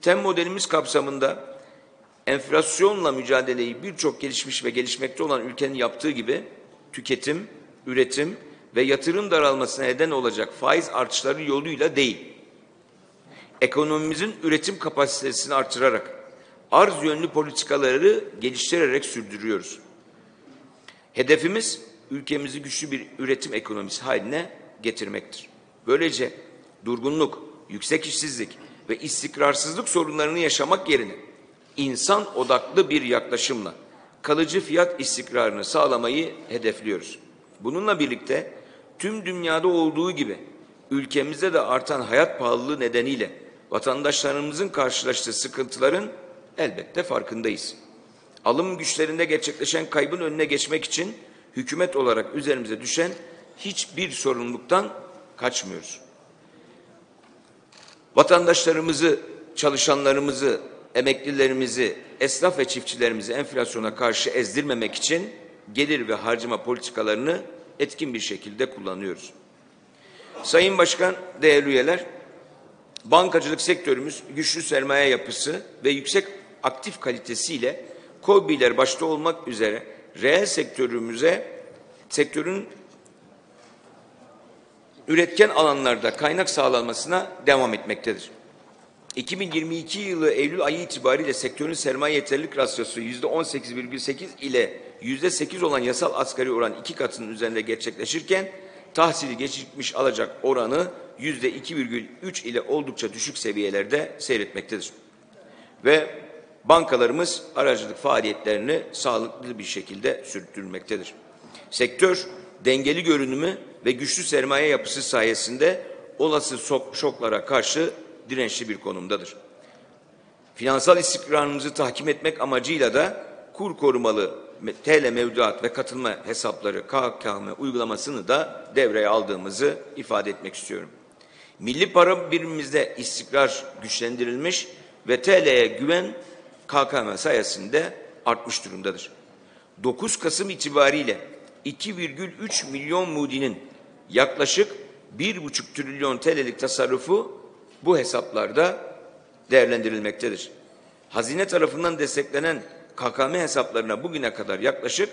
TEM modelimiz kapsamında enflasyonla mücadeleyi birçok gelişmiş ve gelişmekte olan ülkenin yaptığı gibi tüketim, üretim ve yatırım daralmasına neden olacak faiz artışları yoluyla değil, ekonomimizin üretim kapasitesini artırarak, arz yönlü politikaları geliştirerek sürdürüyoruz. Hedefimiz ülkemizi güçlü bir üretim ekonomisi haline getirmektir. Böylece durgunluk, yüksek işsizlik ve istikrarsızlık sorunlarını yaşamak yerine insan odaklı bir yaklaşımla kalıcı fiyat istikrarını sağlamayı hedefliyoruz. Bununla birlikte tüm dünyada olduğu gibi ülkemizde de artan hayat pahalılığı nedeniyle vatandaşlarımızın karşılaştığı sıkıntıların elbette farkındayız. Alım güçlerinde gerçekleşen kaybın önüne geçmek için hükümet olarak üzerimize düşen hiçbir sorumluluktan kaçmıyoruz. Vatandaşlarımızı, çalışanlarımızı, emeklilerimizi, esnaf ve çiftçilerimizi enflasyona karşı ezdirmemek için gelir ve harcama politikalarını etkin bir şekilde kullanıyoruz. Sayın Başkan, değerli üyeler, bankacılık sektörümüz güçlü sermaye yapısı ve yüksek aktif kalitesiyle KOBİ'ler başta olmak üzere reel sektörün üretken alanlarda kaynak sağlanmasına devam etmektedir. 2022 yılı Eylül ayı itibariyle sektörün sermaye yeterlilik rasyosu %18,8 ile %8 olan yasal asgari oran 2 katının üzerinde gerçekleşirken tahsili gecikmiş alacak oranı %2,3 ile oldukça düşük seviyelerde seyretmektedir. Ve bankalarımız aracılık faaliyetlerini sağlıklı bir şekilde sürdürmektedir. Sektör dengeli görünümü ve güçlü sermaye yapısı sayesinde olası şoklara karşı dirençli bir konumdadır. Finansal istikrarımızı tahkim etmek amacıyla da kur korumalı TL mevduat ve katılma hesapları KKM uygulamasını da devreye aldığımızı ifade etmek istiyorum. Milli para birimimizde istikrar güçlendirilmiş ve TL'ye güven KKM sayesinde artmış durumdadır. 9 Kasım itibariyle 2,3 milyon mudinin yaklaşık 1,5 trilyon TL'lik tasarrufu bu hesaplarda değerlendirilmektedir. Hazine tarafından desteklenen KKM hesaplarına bugüne kadar yaklaşık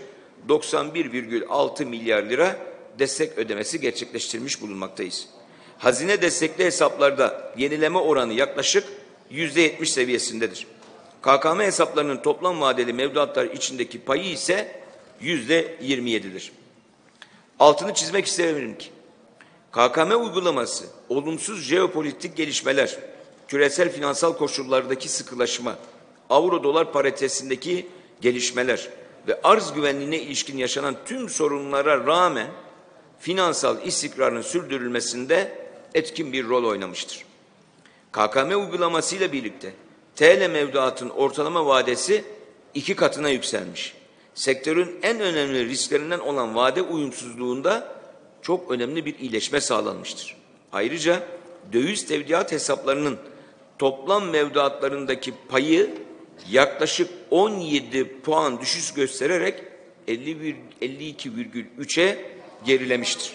91,6 milyar lira destek ödemesi gerçekleştirmiş bulunmaktayız. Hazine destekli hesaplarda yenileme oranı yaklaşık %70 seviyesindedir. KKM hesaplarının toplam vadeli mevduatlar içindeki payı ise %27'dir. Altını çizmek isterim ki KKM uygulaması olumsuz jeopolitik gelişmeler, küresel finansal koşullardaki sıkılaşma, avro dolar paritesindeki gelişmeler ve arz güvenliğine ilişkin yaşanan tüm sorunlara rağmen finansal istikrarın sürdürülmesinde etkin bir rol oynamıştır. KKM uygulamasıyla birlikte TL mevduatın ortalama vadesi 2 katına yükselmiş. Sektörün en önemli risklerinden olan vade uyumsuzluğunda çok önemli bir iyileşme sağlanmıştır. Ayrıca döviz tevdiat hesaplarının toplam mevduatlarındaki payı yaklaşık 17 puan düşüş göstererek 52,3'e gerilemiştir.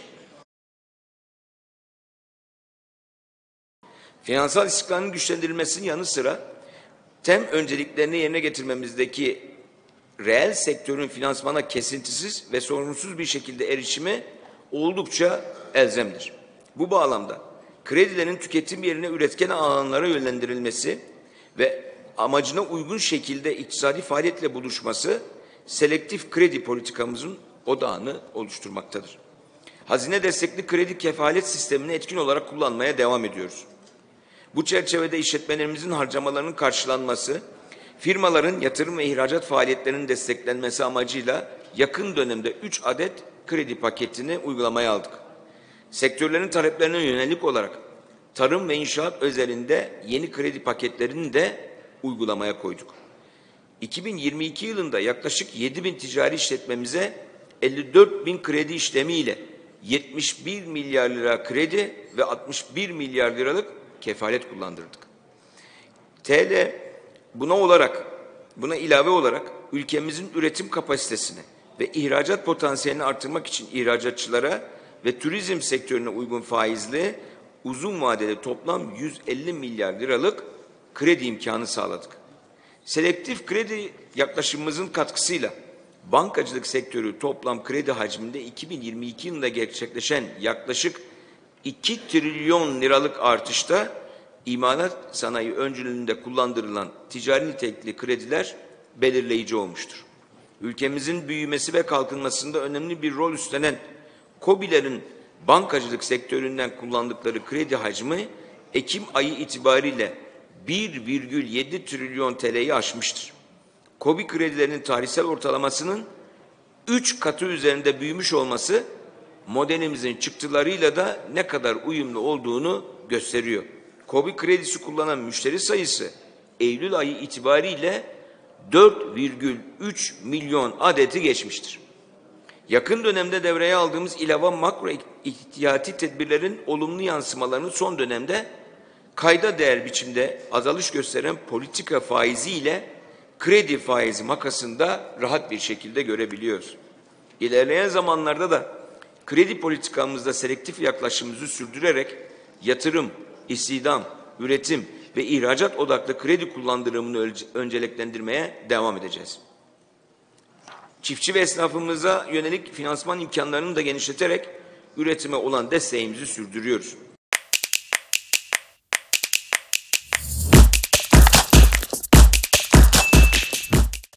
Finansal istikrarın güçlendirilmesinin yanı sıra TEM önceliklerini yerine getirmemizdeki reel sektörün finansmana kesintisiz ve sorunsuz bir şekilde erişimi oldukça elzemdir. Bu bağlamda kredilerin tüketim yerine üretken alanlara yönlendirilmesi ve amacına uygun şekilde iktisadi faaliyetle buluşması selektif kredi politikamızın odağını oluşturmaktadır. Hazine destekli kredi kefalet sistemini etkin olarak kullanmaya devam ediyoruz. Bu çerçevede işletmelerimizin harcamalarının karşılanması, firmaların yatırım ve ihracat faaliyetlerinin desteklenmesi amacıyla yakın dönemde 3 adet kredi paketini uygulamaya aldık. Sektörlerin taleplerine yönelik olarak tarım ve inşaat özelinde yeni kredi paketlerini de uygulamaya koyduk. 2022 yılında yaklaşık 7.000 ticari işletmemize 54.000 kredi işlemiyle 71 milyar lira kredi ve 61 milyar liralık kefalet kullandırdık. TL buna ilave olarak ülkemizin üretim kapasitesini ve ihracat potansiyelini artırmak için ihracatçılara ve turizm sektörüne uygun faizli uzun vadeli toplam 150 milyar liralık kredi imkanı sağladık. Selektif kredi yaklaşımımızın katkısıyla bankacılık sektörü toplam kredi hacminde 2022 yılında gerçekleşen yaklaşık 2 trilyon liralık artışta imalat sanayi öncülüğünde kullandırılan ticari nitelikli krediler belirleyici olmuştur. Ülkemizin büyümesi ve kalkınmasında önemli bir rol üstlenen KOBİ'lerin bankacılık sektöründen kullandıkları kredi hacmi Ekim ayı itibariyle 1,7 trilyon TL'yi aşmıştır. KOBİ kredilerinin tarihsel ortalamasının 3 katı üzerinde büyümüş olması modelimizin çıktılarıyla da ne kadar uyumlu olduğunu gösteriyor. KOBİ kredisi kullanan müşteri sayısı Eylül ayı itibariyle 4,3 milyon adeti geçmiştir. Yakın dönemde devreye aldığımız ilave makro ihtiyati tedbirlerin olumlu yansımalarını son dönemde kayda değer biçimde azalış gösteren politika faizi ile kredi faizi makasında rahat bir şekilde görebiliyoruz. İlerleyen zamanlarda da kredi politikamızda selektif yaklaşımımızı sürdürerek yatırım, istihdam, üretim ve ihracat odaklı kredi kullandırımını önceliklendirmeye devam edeceğiz. Çiftçi ve esnafımıza yönelik finansman imkanlarını da genişleterek üretime olan desteğimizi sürdürüyoruz.